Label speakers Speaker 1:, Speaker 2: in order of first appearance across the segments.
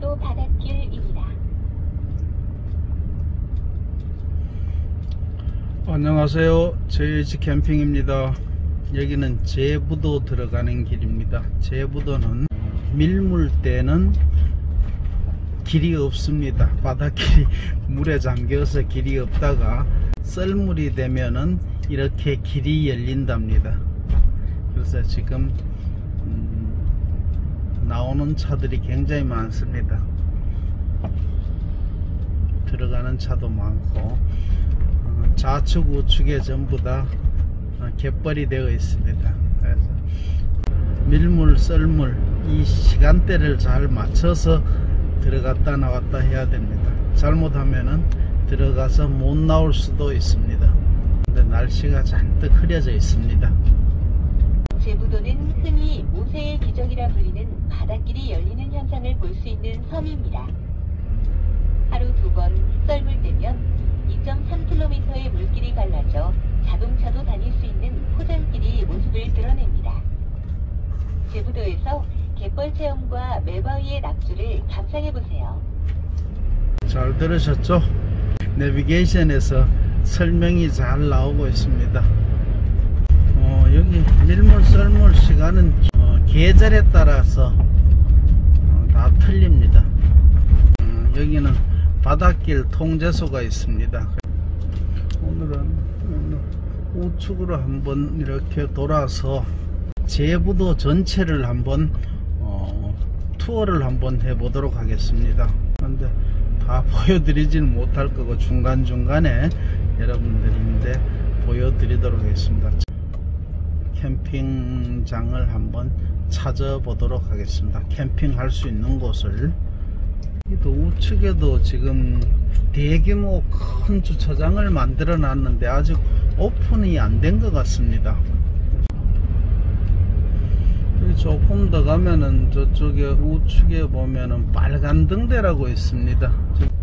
Speaker 1: 제부도 바닷길입니다.
Speaker 2: 안녕하세요. JH 캠핑입니다. 여기는 제부도 들어가는 길입니다. 제부도는 밀물 때는 길이 없습니다. 바닷길이 물에 잠겨서 길이 없다가 썰물이 되면은 이렇게 길이 열린답니다. 그래서 지금 나오는 차들이 굉장히 많습니다. 들어가는 차도 많고 좌측 우측에 전부 다 갯벌이 되어 있습니다. 그래서 밀물 썰물 이 시간대를 잘 맞춰서 들어갔다 나왔다 해야 됩니다. 잘못하면은 들어가서 못 나올 수도 있습니다. 근데 날씨가 잔뜩 흐려져 있습니다.
Speaker 1: 제부도는 흔히 모세의 기적이라 불리는 바닷길이 열리는 현상을 볼 수 있는 섬입니다. 하루 2번 썰물 때면 2.3km의 물길이 갈라져 자동차도 다닐 수 있는 포장길이 모습을 드러냅니다. 제부도에서 갯벌 체험과 매바위의 낙조를 감상해보세요.
Speaker 2: 잘 들으셨죠? 내비게이션에서 설명이 잘 나오고 있습니다. 여기 밀물 썰물 시간은 계절에 따라서 다 틀립니다. 여기는 바닷길 통제소가 있습니다. 오늘은 우측으로 한번 이렇게 돌아서 제부도 전체를 한번 투어를 한번 해보도록 하겠습니다. 그런데 다 보여드리지는 못할 거고 중간중간에 여러분들인데 보여드리도록 하겠습니다. 캠핑장을 한번 찾아보도록 하겠습니다. 캠핑할 수 있는 곳을. 또 우측에도 지금 대규모 큰 주차장을 만들어 놨는데 아직 오픈이 안 된 것 같습니다. 여기 조금 더 가면은 저쪽에 우측에 보면은 빨간 등대라고 있습니다.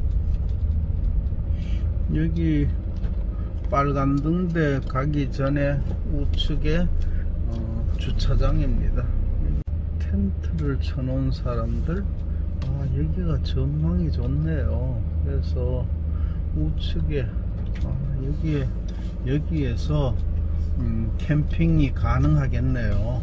Speaker 2: 여기 빨간 등대 가기 전에 우측에 주차장입니다. 텐트를 쳐놓은 사람들, 여기가 전망이 좋네요. 그래서 우측에 여기에서 캠핑이 가능하겠네요.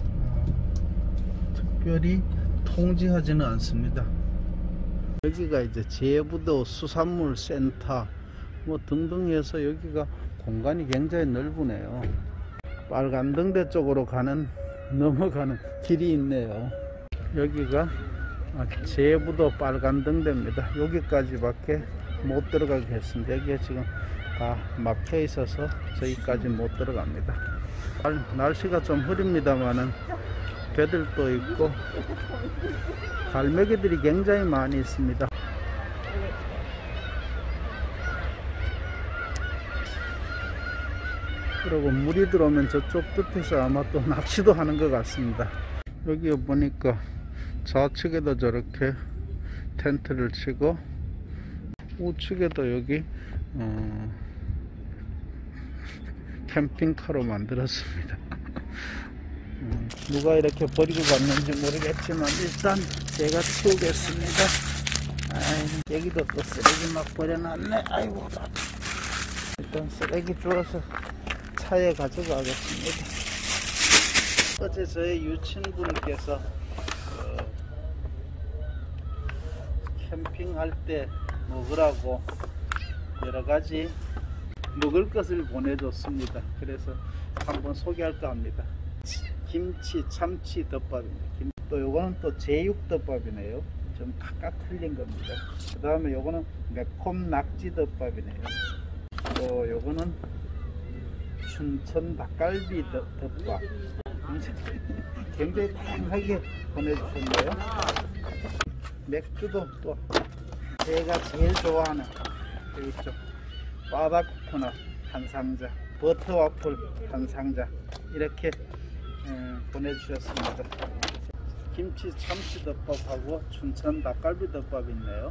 Speaker 2: 특별히 통제하지는 않습니다. 여기가 이제 제부도 수산물 센터 뭐 등등 해서 여기가 공간이 굉장히 넓으네요. 빨간 등대 쪽으로 넘어가는 길이 있네요. 여기가 제부도 빨간 등대입니다. 여기까지밖에 못 들어가겠습니다. 여기에 지금 다 막혀 있어서 저기까지 못 들어갑니다. 날씨가 좀 흐립니다만은 배들도 있고 갈매기들이 굉장히 많이 있습니다. 그리고 물이 들어오면 저쪽 끝에서 아마 또 낚시도 하는 것 같습니다. 여기 보니까 좌측에도 저렇게 텐트를 치고 우측에도 여기 캠핑카로 만들었습니다. 누가 이렇게 버리고 갔는지 모르겠지만 일단 제가 치우겠습니다. 여기도 또 쓰레기 막 버려놨네. 아이고, 일단 쓰레기 주워서 차에 가져가겠습니다. 어제 저희 유친분께서 캠핑할 때 먹으라고 여러가지 먹을 것을 보내줬습니다. 그래서 한번 소개할까 합니다. 김치, 참치 덮밥입니다. 또 요거는 또 제육 덮밥이네요. 좀 각각 틀린 겁니다. 그 다음에 요거는 매콤 낙지 덮밥이네요. 또 요거는 춘천 닭갈비 덮밥. 굉장히 다양하게 보내주셨네요. 맥주도 또 제가 제일 좋아하는 여기 있죠. 바다 코코넛 한 상자, 버터 와플 한 상자 이렇게 보내주셨습니다. 김치 참치 덮밥하고 춘천 닭갈비 덮밥이 있네요.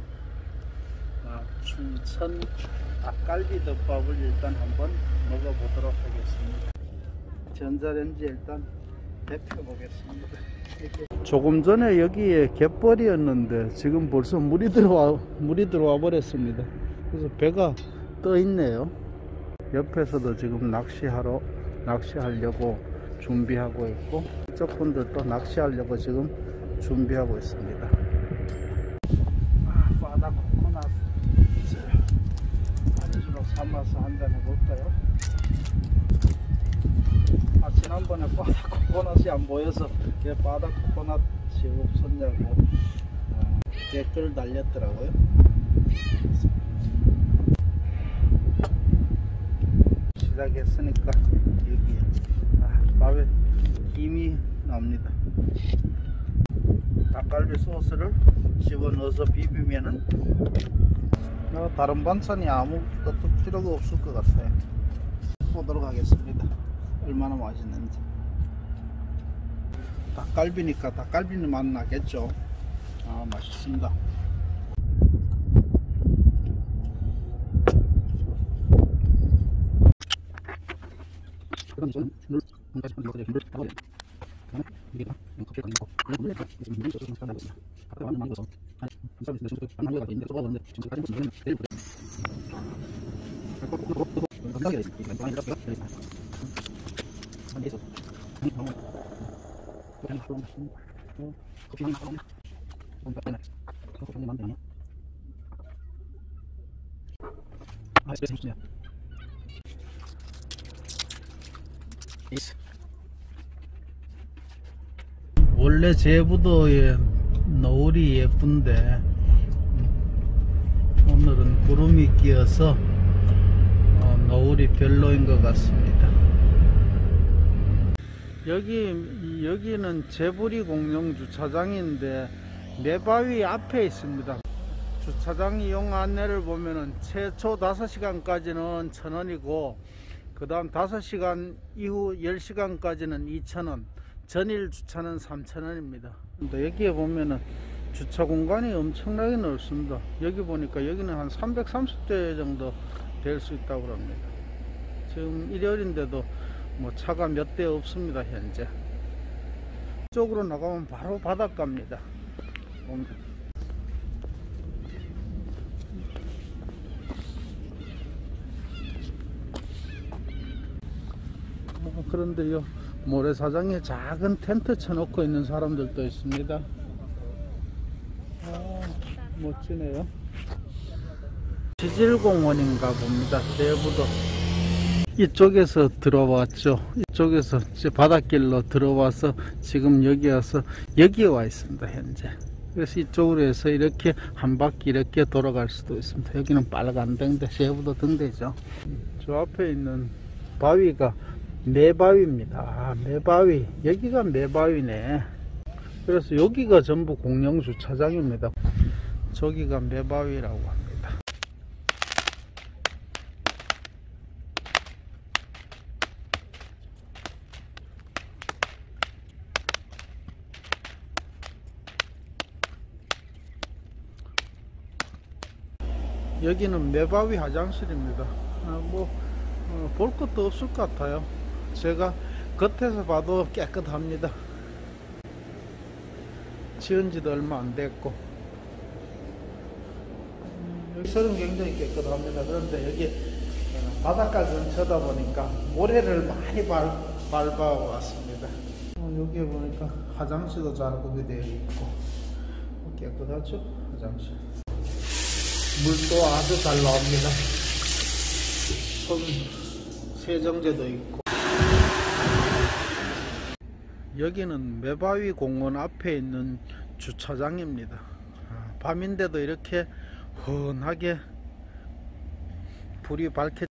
Speaker 2: 춘천 닭갈비 덮밥을 일단 한번 먹어보도록 하겠습니다. 전자레인지 일단 데펴 보겠습니다. 조금 전에 여기에 갯벌이었는데 지금 벌써 물이 들어와 버렸습니다. 그래서 배가 떠 있네요. 옆에서도 지금 낚시하려고 준비하고 있고, 이쪽 분들도 낚시하려고 지금 준비하고 있습니다. 바다 코코넛 안주로 삼아서 한잔 해볼까요? 지난번에 바다 코코넛이 안 보여서 왜 바다 코코넛이 없었냐고 댓글 달렸더라고요. 시작했으니까 여기 밥에 김이 나옵니다. 닭갈비 소스를 집어넣어서 비비면은 다른 반찬이 아무것도 필요가 없을 것 같아요. 보도록 하겠습니다. 얼마나 맛있는지. 닭갈비니까 닭갈비는 맛 나겠죠. 맛있습니다. 원래 제부도의 노을이 예쁜데 오늘은 구름이 끼어서 노을이 별로인 것 같습니다. 여기는 제부리 공영 주차장인데 매바위 앞에 있습니다. 주차장 이용 안내를 보면은 최초 5시간까지는 1,000원이고 그 다음 5시간 이후 10시간까지는 2,000원, 전일 주차는 3,000원입니다. 근데 여기에 보면은 주차 공간이 엄청나게 넓습니다. 여기 보니까 여기는 한 330대 정도 될 수 있다고 합니다. 지금 일요일인데도 뭐 차가 몇 대 없습니다. 현재 이쪽으로 나가면 바로 바닷가입니다. 그런데요, 모래사장에 작은 텐트 쳐놓고 있는 사람들도 있습니다. 멋지네요. 지질공원인가 봅니다. 제부도 이쪽에서 들어왔죠. 이쪽에서 바닷길로 들어와서 지금 여기 와서 여기에 와 있습니다. 현재. 그래서 이쪽으로 해서 이렇게 한 바퀴 이렇게 돌아갈 수도 있습니다. 여기는 빨간 등대, 제부도 등대죠. 저 앞에 있는 바위가 매바위입니다. 매바위. 여기가 매바위네. 그래서 여기가 전부 공영 주차장입니다. 저기가 매바위라고 합니다. 여기는 매바위 화장실입니다. 볼 것도 없을 것 같아요. 제가 겉에서 봐도 깨끗합니다. 지은 지도 얼마 안 됐고 여기서는 굉장히 깨끗합니다. 그런데 여기 바닷가 근처다 보니까 모래를 많이 밟아 왔습니다. 여기에 보니까 화장실도 잘 구비되어 있고 깨끗하죠? 화장실. 물도 아주 잘 나옵니다. 손 세정제도 있고. 여기는 매바위 공원 앞에 있는 주차장입니다. 밤인데도 이렇게 훤하게 불이 밝혀